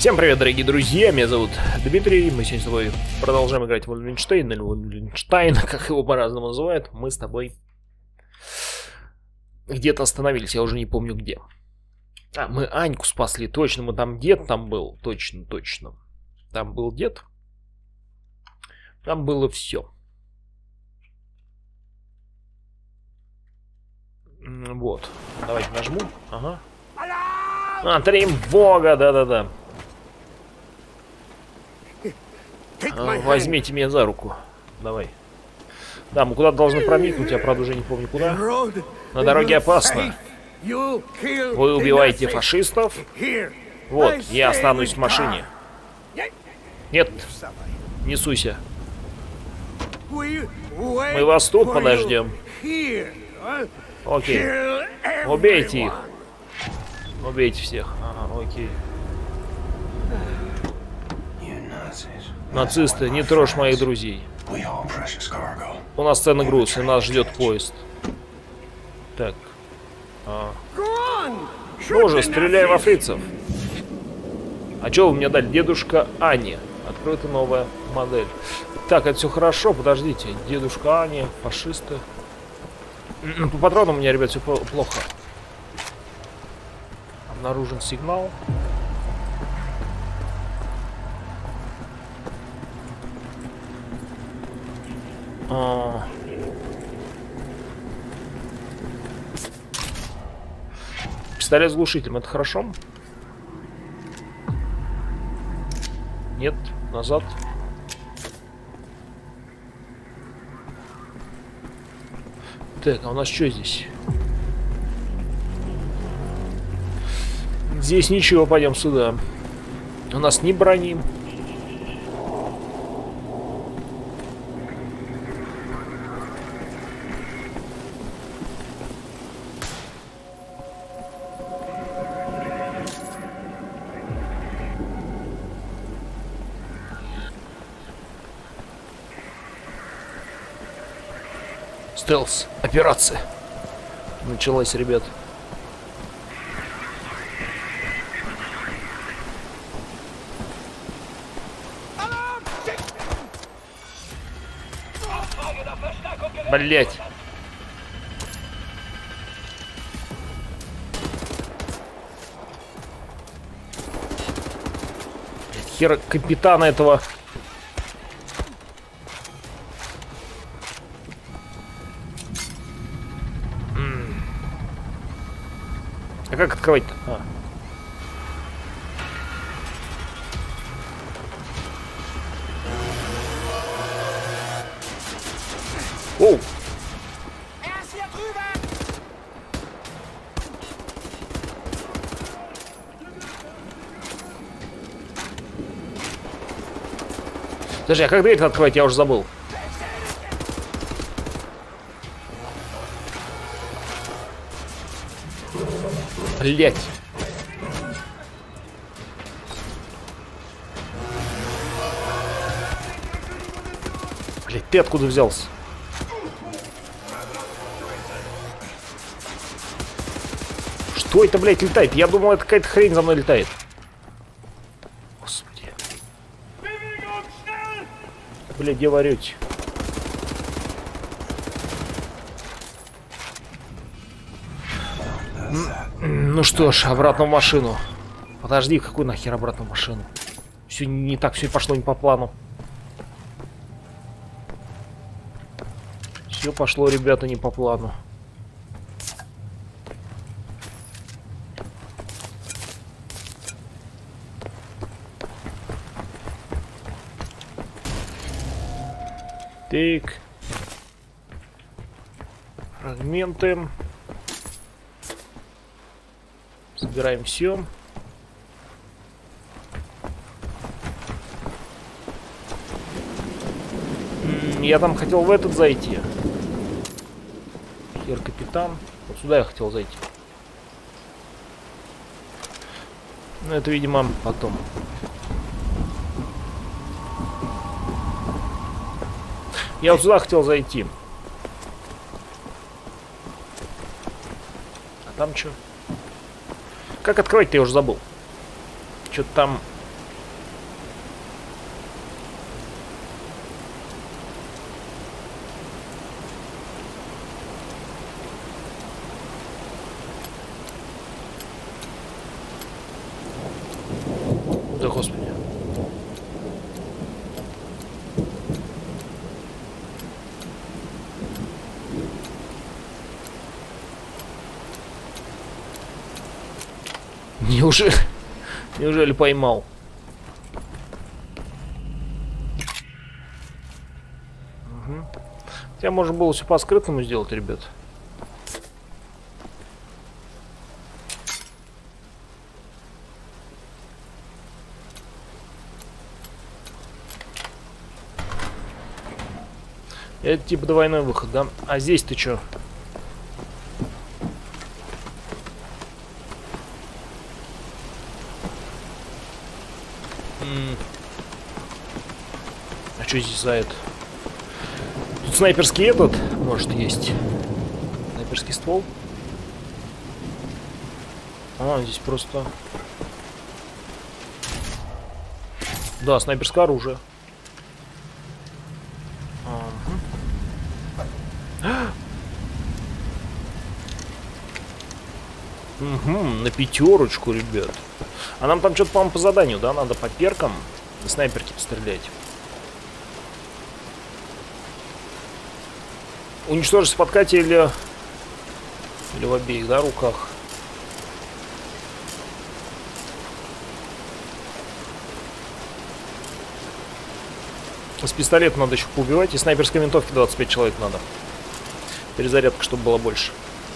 Всем привет, дорогие друзья, меня зовут Дмитрий, мы сегодня с тобой продолжаем играть в Вольфенштейн, или Вольфенштайн, как его по-разному называют. Мы с тобой где-то остановились, я уже не помню где. А, мы Аньку спасли, точно, мы там дед там был, точно. Там был дед, там было все. Вот, давайте нажму, ага. А, тревога, да-да-да. Возьмите меня за руку. Давай. Да, мы куда-то должны проникнуть, я, правда, уже не помню куда. На дороге опасно. Вы убиваете фашистов. Вот, я останусь в машине. Нет, не суйся. Мы вас тут подождем. Окей. Убейте их. Убейте всех. Ага, окей. Нацисты, не трожь моих друзей. У нас ценный груз, и нас ждет поезд. Так. Ну же, стреляй во фрицев. А что вы мне дали? Дедушка Ани. Открыта новая модель. Так, это все хорошо, подождите. Дедушка Ани, фашисты. По патронам у меня, ребят, все плохо. Обнаружен сигнал. Пистолет с глушителем, это хорошо? Нет, назад. Так, а у нас что здесь? Здесь ничего, пойдем сюда. У нас не брони. Стелс, операция началась, ребят. Блять. Хера капитана этого. А как открывать-то? Оу! Подожди, а как дверь-то открывать? Я уже забыл. Блять. Блять, ты откуда взялся? Что это, блять, летает? Я думал, это какая-то хрень за мной летает. Господи. Блять, где вы орете? Ну что ж, обратно в машину. Подожди, какую нахер обратно в машину? Все не так, все пошло не по плану. Все пошло, ребята, не по плану. Так. Фрагменты. Собираем все. Я там хотел в этот зайти. Хер капитан. Вот сюда я хотел зайти. Но это, видимо, потом. Я вот сюда хотел зайти. А там что? Как открывать-то я уже забыл. Что-то там Неужели поймал? Угу. Хотя можно было все по-скрытному сделать, ребят. Это типа двойной выход, да? А здесь ты чё? А что здесь за это? Тут снайперский этот, может, есть. Снайперский ствол. А, здесь просто... Да, снайперское оружие. Угу, на 5, ребят. А нам там что-то, по-моему, по заданию, да? Надо по перкам на снайперке пострелять. Уничтожить в подкате или в обеих, да, руках. С пистолета надо еще поубивать. И снайперской винтовки 25 человек надо. Перезарядка, чтобы было больше.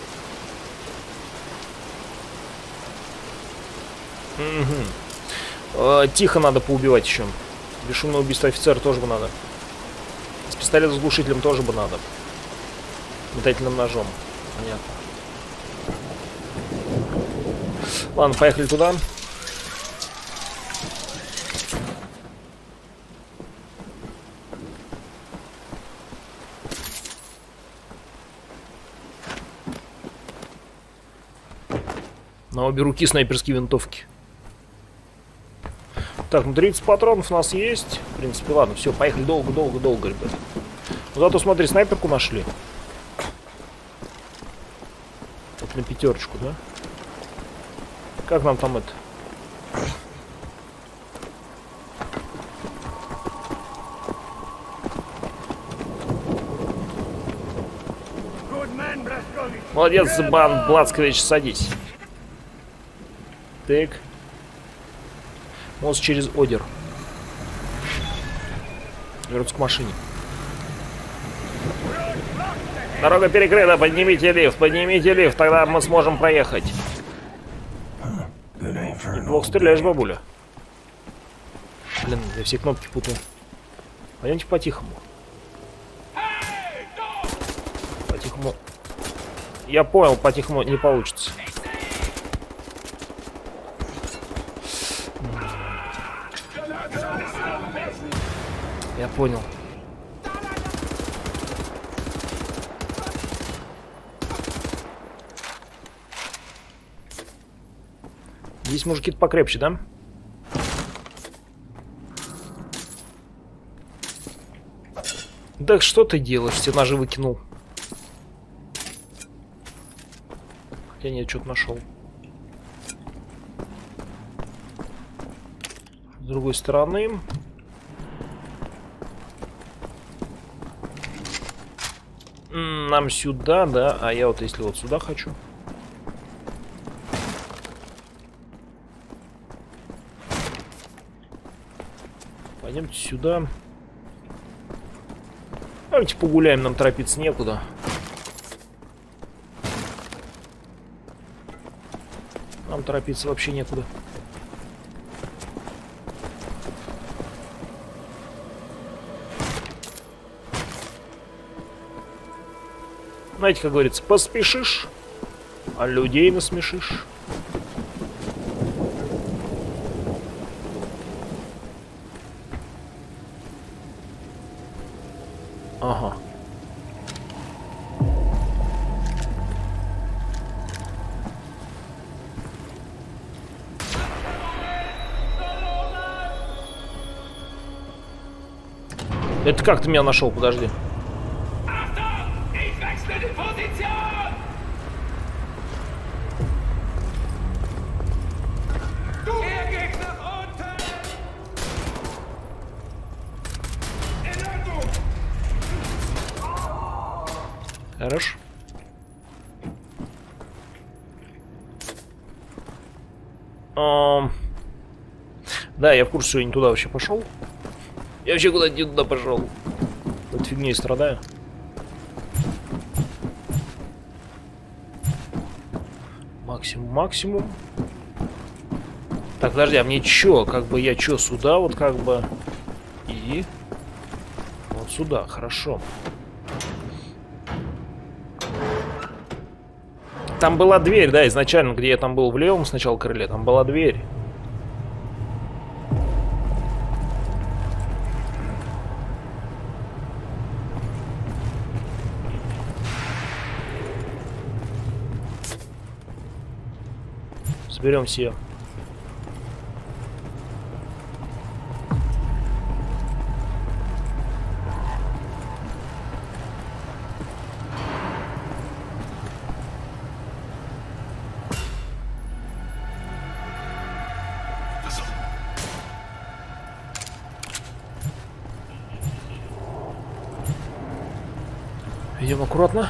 Угу. Тихо надо поубивать еще. Бесшумное убийство офицера тоже бы надо. С пистолетом с глушителем тоже бы надо. Метательным ножом. Понятно. Ладно, поехали туда. На обе руки снайперские винтовки. Так, ну 30 патронов у нас есть. В принципе, ладно, все, поехали долго, ребят. Ну, зато смотри, снайперку нашли. Вот на 5, да? Как нам там это? Молодец, Блацкович, садись. Так. Мост через Одер. Вернуться к машине. Дорога перекрыта, поднимите лифт, тогда мы сможем проехать. Неплохо стреляешь, бабуля. Блин, я все кнопки путаю. Пойдемте по-тихому. По-тихому. Я понял, по-тихому не получится. Я понял. Здесь мужики-то покрепче, да? Да что ты делаешь? Все ножи выкинул. Хотя нет, что-то нашел. С другой стороны. Нам сюда, да? А я вот если вот сюда хочу. Пойдемте сюда. Давайте погуляем, нам торопиться некуда. Нам торопиться вообще некуда. Знаете, как говорится, поспешишь, а людей насмешишь. Ага. Это как ты меня нашел? Подожди. Да, я в курсе, что я не туда вообще пошел. Я вообще куда-то не туда пошел. Вот фигней страдаю. Максимум. Так, подожди, а мне чё? Как бы я чё, сюда вот как бы... И... Вот сюда, хорошо. Там была дверь, да, изначально, где я там был в левом сначала крыле, там была дверь. Соберем все. Идем аккуратно.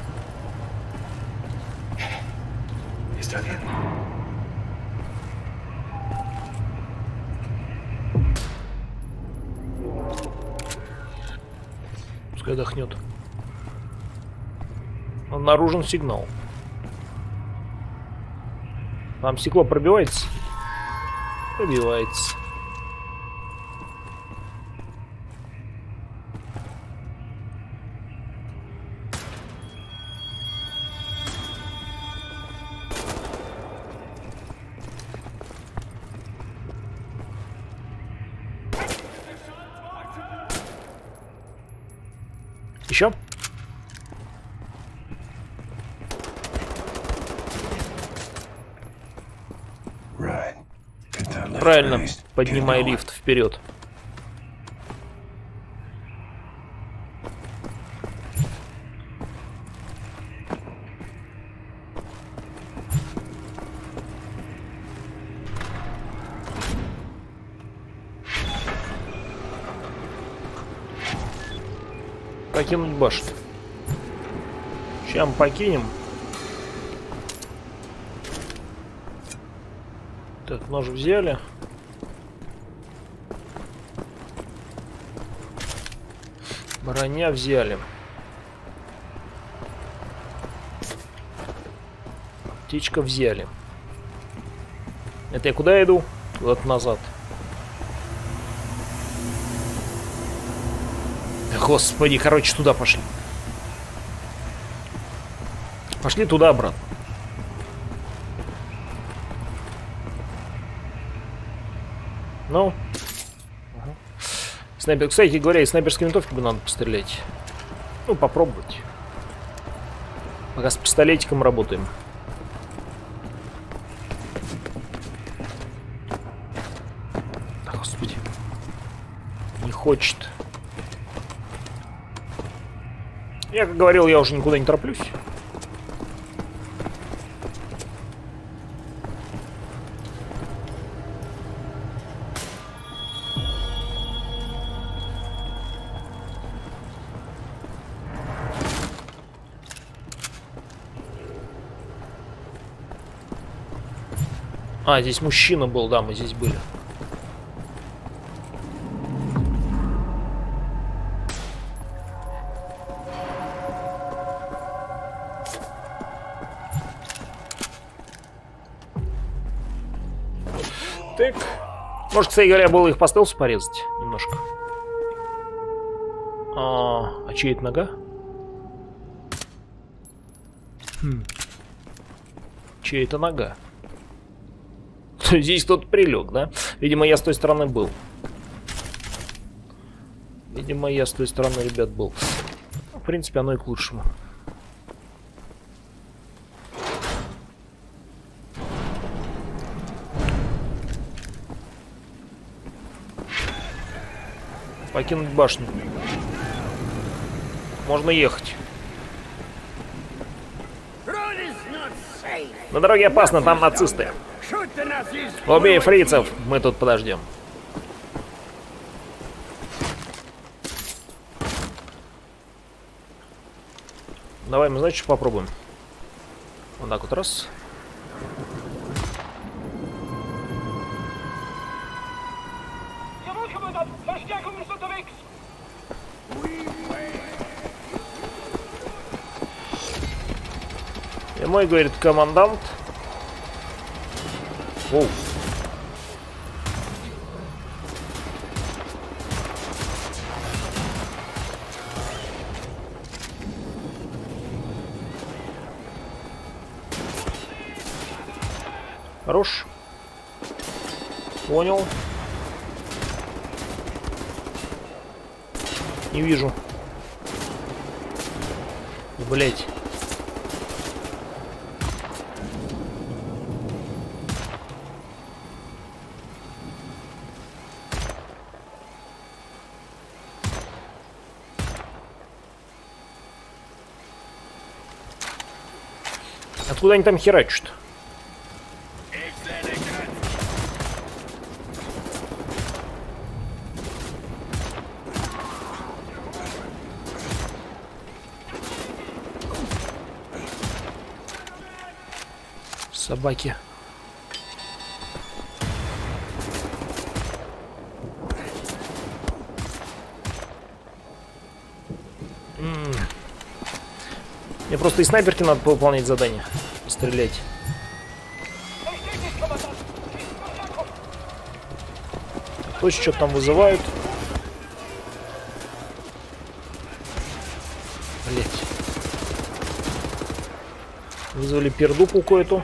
Пускай отдохнет. Обнаружен сигнал. Там стекло пробивается? Пробивается. Еще? Правильно, поднимай лифт вперед. Покинуть башню. Сейчас мы покинем. Так, нож взяли. Броня взяли. Птичка взяли. Это я куда иду? Вот назад. Господи, короче, туда пошли. Пошли туда обратно. Ну. Ага. Снайпер. Кстати говоря, из снайперской винтовки бы надо пострелять. Ну, попробовать. Пока с пистолетиком работаем. Да, господи. Не хочет. Я, как говорил, я уже никуда не тороплюсь. А, здесь мужчина был, да, мы здесь были. Так. Может, кстати говоря, было их по стелсу порезать немножко. А чья это нога? Чья это нога? Здесь кто-то прилег, да? Видимо, я с той стороны был. Видимо, я с той стороны, ребят, был. В принципе, оно и к лучшему. Покинуть башню. Можно ехать. На дороге опасно, там нацисты. Убей фрицев, мы тут подождем. Давай мы, значит, попробуем. Вот так вот раз. И мой, говорит, командант. Оу. Хорош. Понял. Не вижу. Блять. Откуда они там херачат? Собаки. Мне просто из снайперки надо выполнять задание. Стрелять. Точно что-то там вызывают. Блять. Вызвали пердупу кое-то.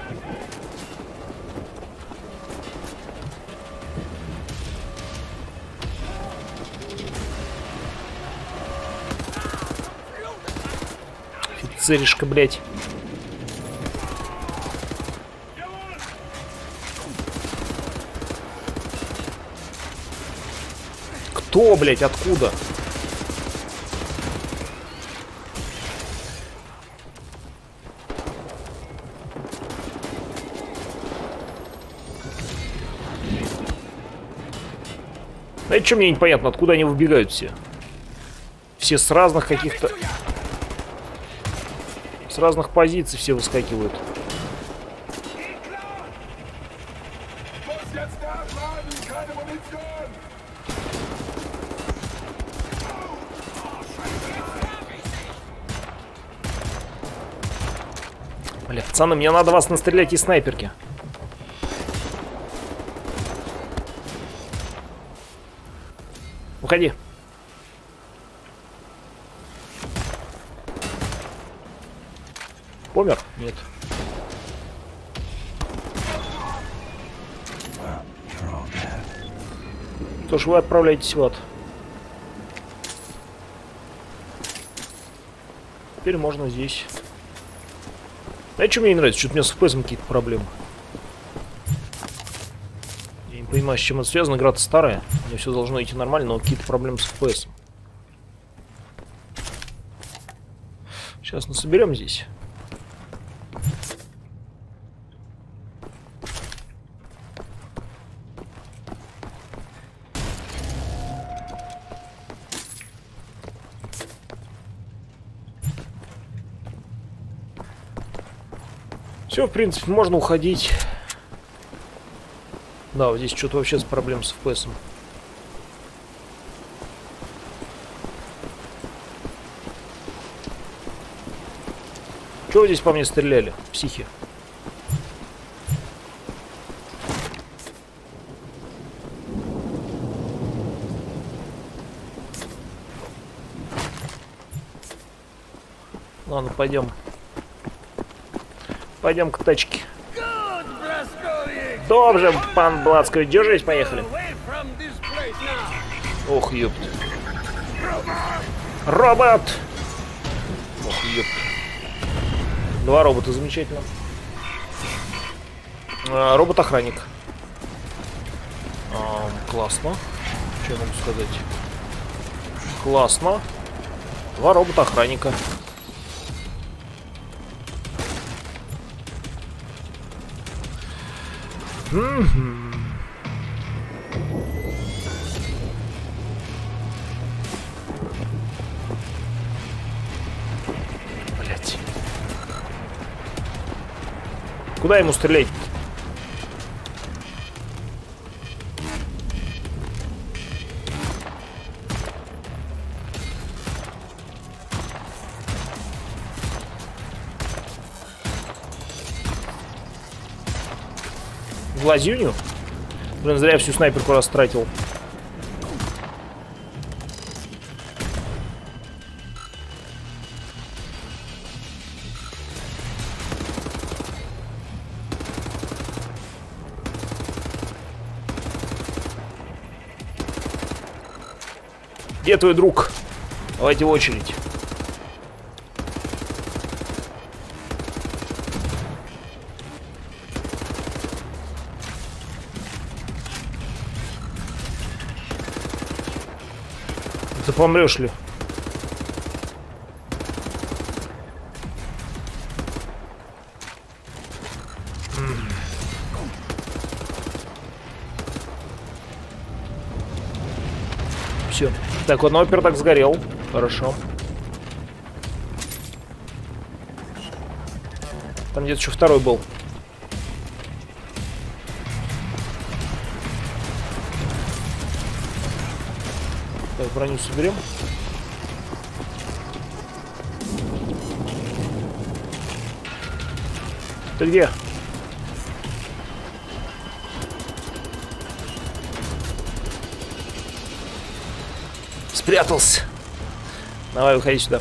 Офицеришка, блять. Кто, блять, откуда? Знаете, что мне непонятно, откуда они выбегают все? Все с разных каких-то... С разных позиций все выскакивают. Бля, пацаны, мне надо вас настрелять из снайперки. Уходи. Помер? Нет. Что ж, вы отправляетесь в ад. Теперь можно здесь. Знаете, что мне не нравится? Что-то у меня с FPS какие-то проблемы. Я не понимаю, с чем это связано. Игра-то старая. Мне все должно идти нормально, но какие-то проблемы с FPS. Сейчас насоберем здесь. Все, в принципе, можно уходить. Да, вот здесь что-то вообще с проблем с FPS. Чего вы здесь по мне стреляли, психи? Ладно, пойдем. Пойдем к тачке. Добре, пан Блацкий, держись, поехали. Ох, ёпт. Робот! Ох, ёпт. Два робота, замечательно. Робот-охранник. Классно. Что я могу сказать? Классно. Два робота-охранника. Блять. Куда ему стрелять? глазюню. Блин, зря я всю снайперку растратил. Где твой друг? Давайте в очередь. Ты помрешь ли? Все. Так, вот опер так сгорел. Хорошо. Там где-то еще второй был. Так, броню соберем. Ты где? Спрятался. Давай, выходи сюда.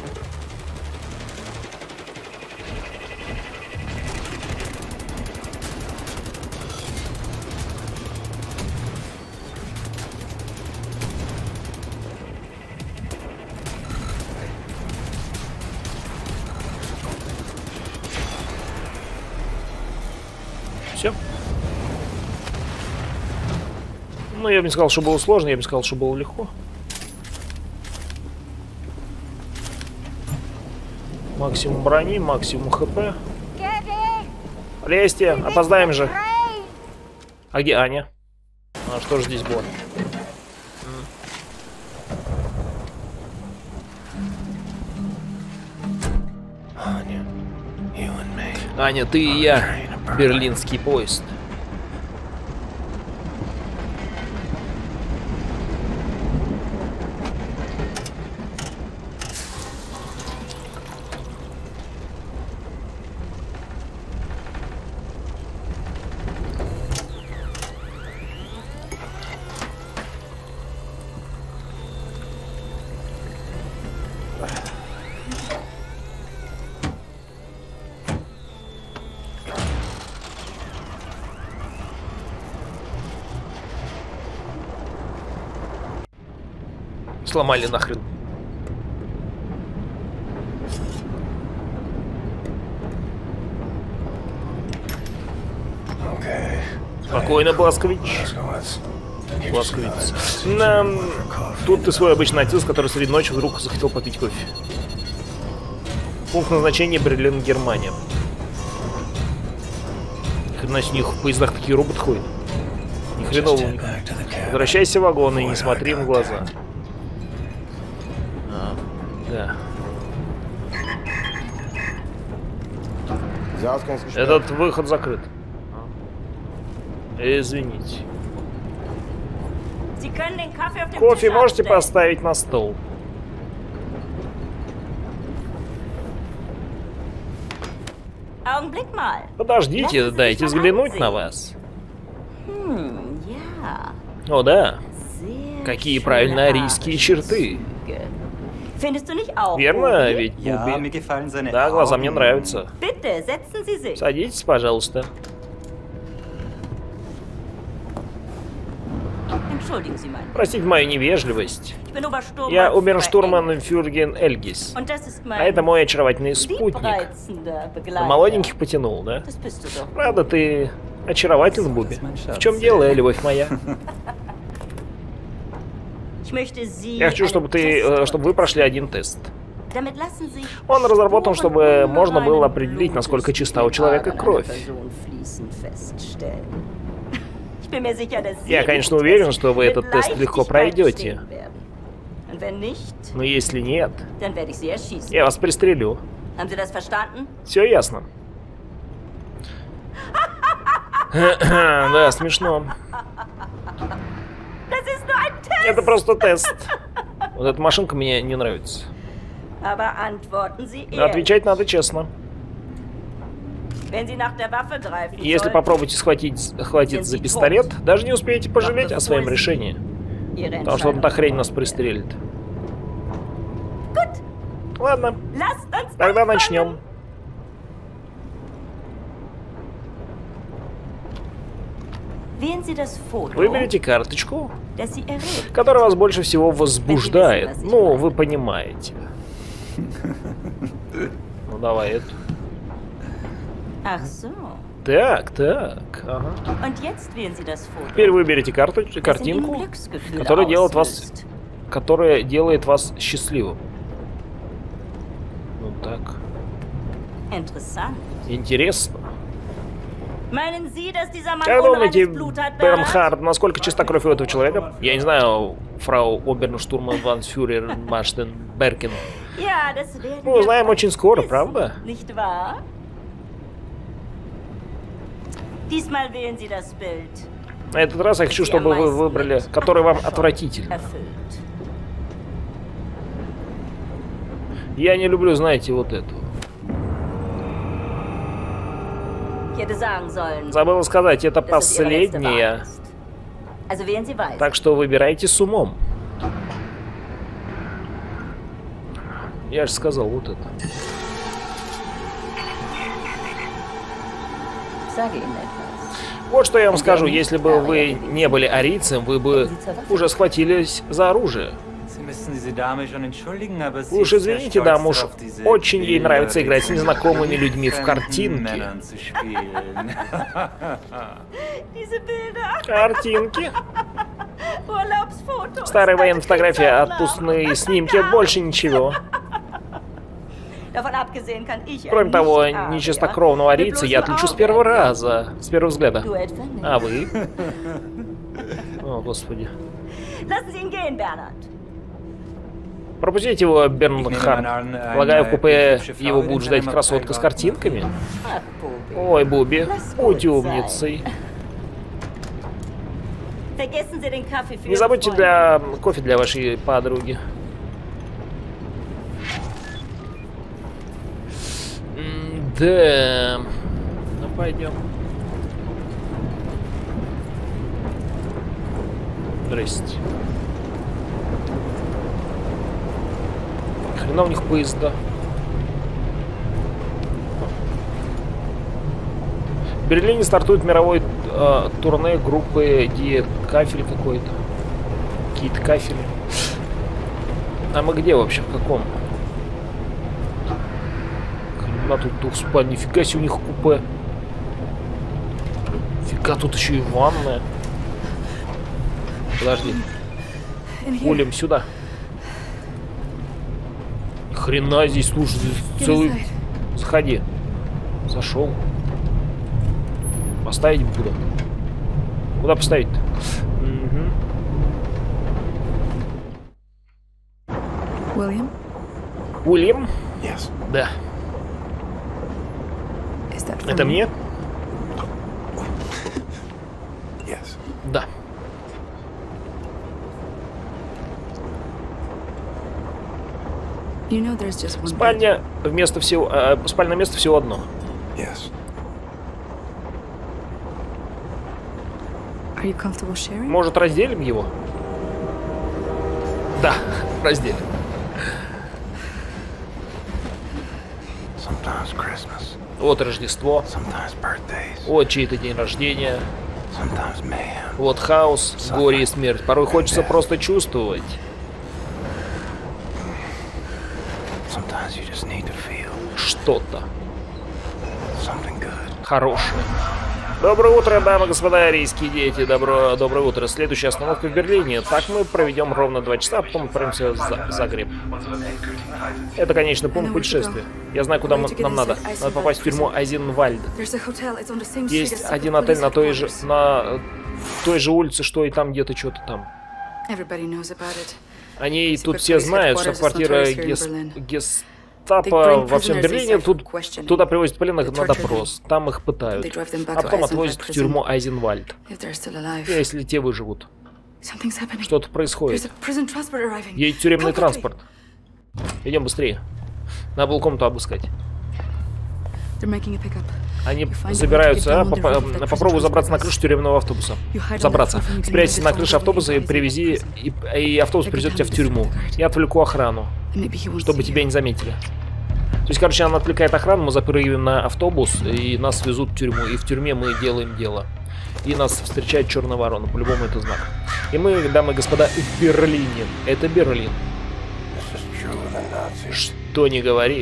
Все. Ну, я бы не сказал, что было сложно, я бы сказал, что было легко. Максимум брони, максимум хп. Лезьте, опоздаем же. А где Аня? А что же здесь было? Аня, ты и я. Берлинский поезд. Сломали нахрен. Спокойно, Бласкович. Бласкович. Тут ты свой обычный отец, который среди ночи вдруг захотел попить кофе. Пункт назначения Берлин, Германия. Хрена с них в поездах такие роботы ходят. Ни хреново у них. Возвращайся в вагон и не смотри им в глаза. Да. Этот выход закрыт. Извините. Кофе можете поставить на стол? Подождите, дайте взглянуть на вас. О, да. Какие правильно арийские черты. Верно, ведь Буби? Да, глаза мне нравятся. Садитесь, пожалуйста. Простите мою невежливость. Я оберштурман Фюрген Эльгис. А это мой очаровательный спутник. На молоденьких потянул, да? Правда, ты очаровательный, Буби. В чем дело, любовь моя? Я хочу, чтобы вы прошли один тест. Он разработан, чтобы можно было определить, насколько чиста у человека кровь. Я, конечно, уверен, что вы этот тест легко пройдете. Но если нет, я вас пристрелю. Все ясно? Да, смешно. Это просто тест. Вот эта машинка мне не нравится. Отвечать надо честно. Если попробуете схватиться за пистолет, даже не успеете пожалеть о своем решении. Потому что он та хрень нас пристрелит. Ладно, тогда начнем. Выберите карточку, которая вас больше всего возбуждает. Ну, вы понимаете. Ну, давай эту. Так. Ага. Теперь выберите картинку, которая делает вас счастливым. Ну так. Интересно. Как думаете, Бернхард, насколько чиста кровь у этого человека? Я не знаю, фрау Оберштурман ван Фюрер Маштен Беркен. Мы узнаем очень скоро, правда? На этот раз я хочу, чтобы вы выбрали, который вам отвратительно. Я не люблю, знаете, вот эту. Забыла сказать, это последняя. Так что выбирайте с умом. Я же сказал вот это. Вот что я вам скажу, если бы вы не были арийцем, вы бы уже схватились за оружие. Вы уж извините, даму, уж очень ей нравится играть с незнакомыми людьми в картинки. Картинки? Старые военные фотографии, отпускные снимки, больше ничего. Кроме того, нечистокровного арийца я отличу с первого раза, с первого взгляда. А вы? О, господи. Пропустите его, Бернхард. Полагаю, в купе его будут ждать красотка с картинками. Ой, Буби, будь умницей. Не забудьте кофе для вашей подруги. Да. Ну, пойдем. Здрасте. Хрена у них поезда. В Берлине стартует мировой турне группы Кафель какой-то. Какие-то кафели. А мы где вообще? В каком? Хрена тут двухспальня. Нифига себе у них купе. Фига, тут еще и ванная. Подожди. Улем сюда. Хрена здесь, слушай, целый... Заходи. Зашел. Поставить буду. Куда поставить-то? Уильям? Уильям? Да. Это мне? Да. Спальня вместо всего... спальное место всего одно. Может, разделим его? Да, разделим. Вот Рождество. Вот чей-то день рождения. Вот хаос, горе и смерть. Порой хочется просто чувствовать. Что-то хорошее. Доброе утро, дамы и господа, арийские дети. Доброе утро. Следующая остановка в Берлине. Так мы проведем ровно 2 часа, а потом отправимся в Загреб. Это конечный пункт путешествия. Я знаю, куда нам надо. Надо попасть в тюрьму Айзенвальд. Есть один отель на той же улице, что и там где-то что-то там. Они тут все знают, что квартира гестапо во всем Берлине. Туда привозят пленных на допрос. Там их пытают. А потом отвозят в тюрьму Айзенвальд. Если те выживут. Что-то происходит. Едет тюремный транспорт. Идем быстрее. Надо было комнату обыскать. They're making a pickup. Они забираются. Попробуй забраться на крышу тюремного автобуса. Забраться. Спрячься на крыше автобуса и привези... И автобус привезет тебя в тюрьму. Я отвлеку охрану, чтобы тебя не заметили. То есть, короче, она отвлекает охрану, мы запрыгиваем на автобус, и нас везут в тюрьму. И в тюрьме мы делаем дело. И нас встречает черная ворона. По-любому это знак. И мы, дамы и господа, в Берлине. Это Берлин. Что не говори.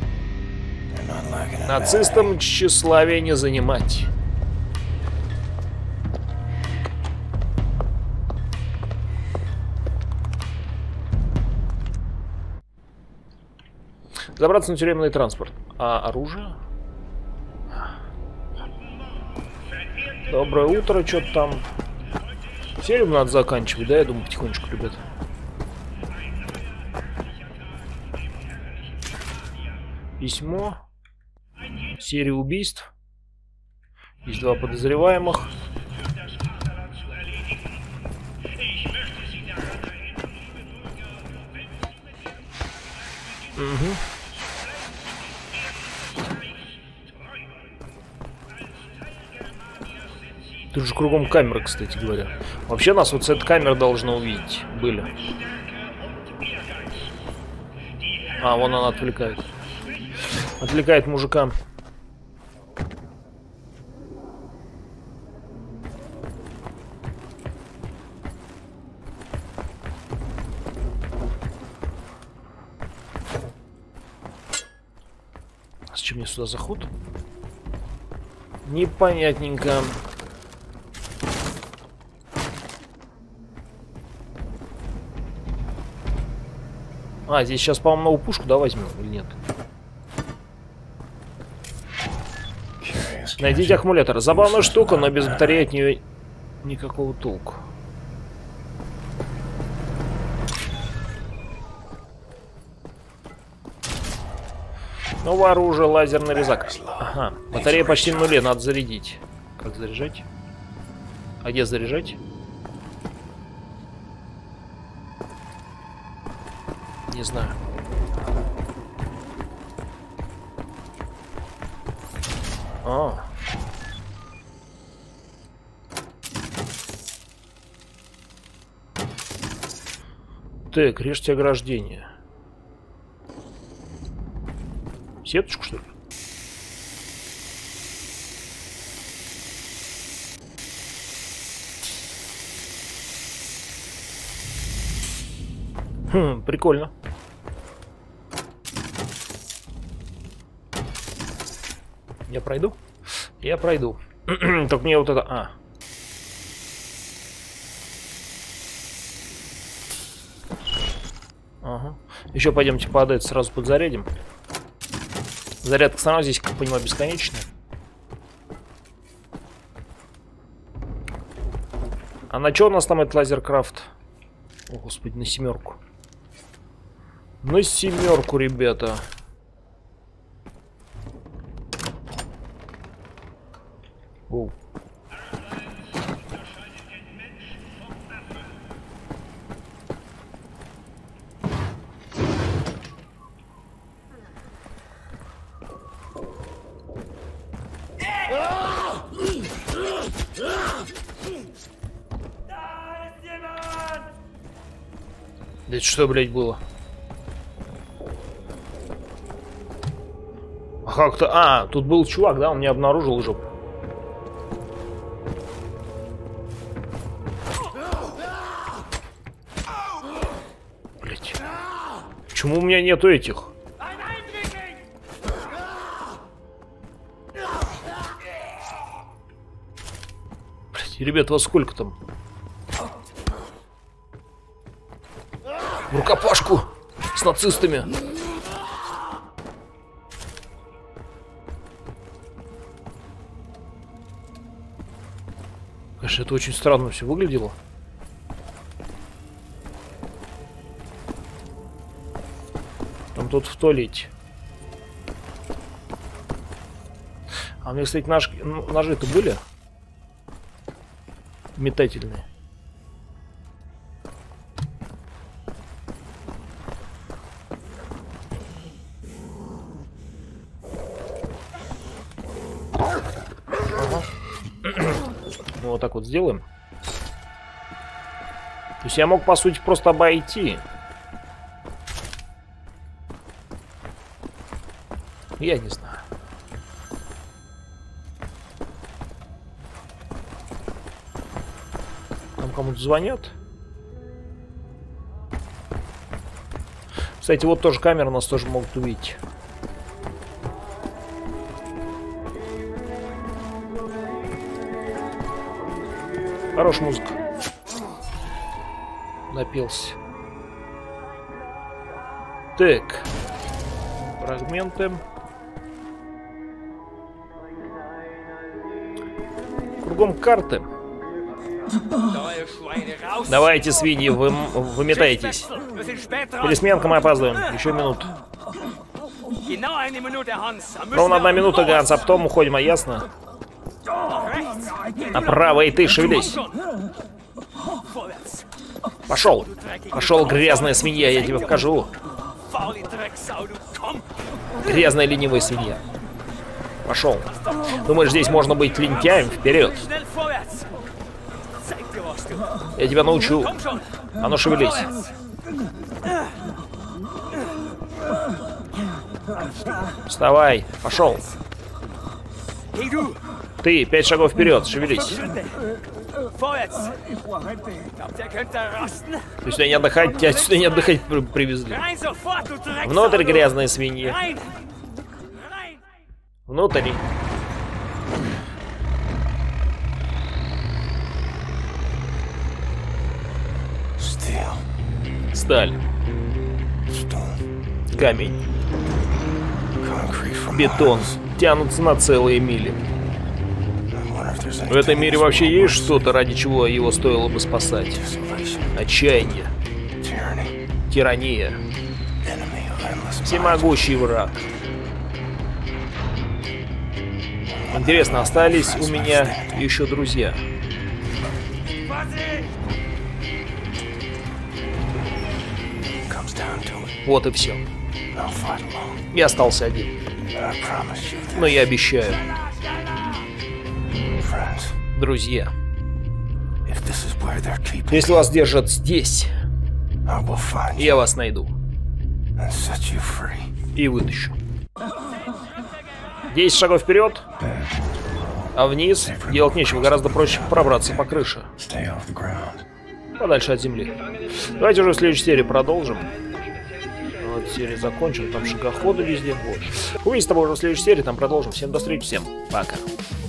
Нацистам тщеславие не занимать. Забраться на тюремный транспорт. А оружие? Доброе утро, что-то там. Серию надо заканчивать, да? Я думаю, потихонечку, ребят. Письмо. Серия убийств. Есть 2 подозреваемых. Угу. Тут же кругом камеры, кстати говоря. Вообще нас вот с этой камеры должна увидеть. Были. А, вон она отвлекает. Отвлекает мужика. А зачем мне сюда заход? Непонятненько. А, здесь сейчас, по-моему, новую пушку, да, возьмем или нет? Найдите аккумулятор. Забавная штука, но без батареи от нее никакого толку. Новое оружие, лазерный резак. Ага, батарея почти на нуле, надо зарядить. Как заряжать? А где заряжать? Не знаю. А. Так, режьте ограждение. Сеточку, что ли? Хм, прикольно. Я пройду? Я пройду. Только мне вот это... А. Ага. Еще пойдемте под это сразу подзарядим. Зарядка сама здесь, как понимаю, бесконечная. А на что у нас там этот лазеркрафт? О, господи, на 7. На 7, ребята. Оу. Да это что, блядь, было? А как-то... А, тут был чувак, да? Он меня обнаружил уже. Блядь. Почему у меня нету этих? Блядь, ребят, вас сколько там? В рукопашку с нацистами. Конечно, это очень странно все выглядело. Там тут в туалете. А у меня, кстати, ножи-то были? Метательные. вот так вот сделаем. То есть я мог, по сути, просто обойти. Я не знаю. Там кому-то звонят. Кстати, вот тоже камеры нас тоже могут увидеть. Хорошая музыка. Напился. Так. Фрагменты. Кругом карты. Давайте, свиньи, вы выметайтесь. Пересменка, мы опаздываем. Еще минуту. Ровно 1 минута, Ганс, а потом уходим, а ясно? Направо, и ты, шевелись. Пошел. Пошел, грязная свинья, я тебе покажу. Грязная ленивая свинья. Пошел. Думаешь, здесь можно быть лентяем? Вперед. Я тебя научу. А ну, шевелись. Вставай. Пошел. Ты, 5 шагов вперед, шевелись. Ты сюда не отдыхать, тебя сюда не отдыхать привезли. Внутрь, грязные свиньи. Внутрь. Сталь. Камень. Бетон. Тянутся на целые мили. В этом мире вообще есть что-то, ради чего его стоило бы спасать? Отчаяние. Тирания. Всемогущий враг. Интересно, остались у меня еще друзья? Вот и все. Я остался один. Но я обещаю. Друзья, если вас держат здесь, я вас найду и вытащу. 10 шагов вперед, а вниз делать нечего, гораздо проще пробраться по крыше, подальше от земли. Давайте уже в следующей серии продолжим. Вот серию закончим, там шагоходы везде. Вот. Увидимся с тобой уже в следующей серии, там продолжим. Всем до встречи, всем пока.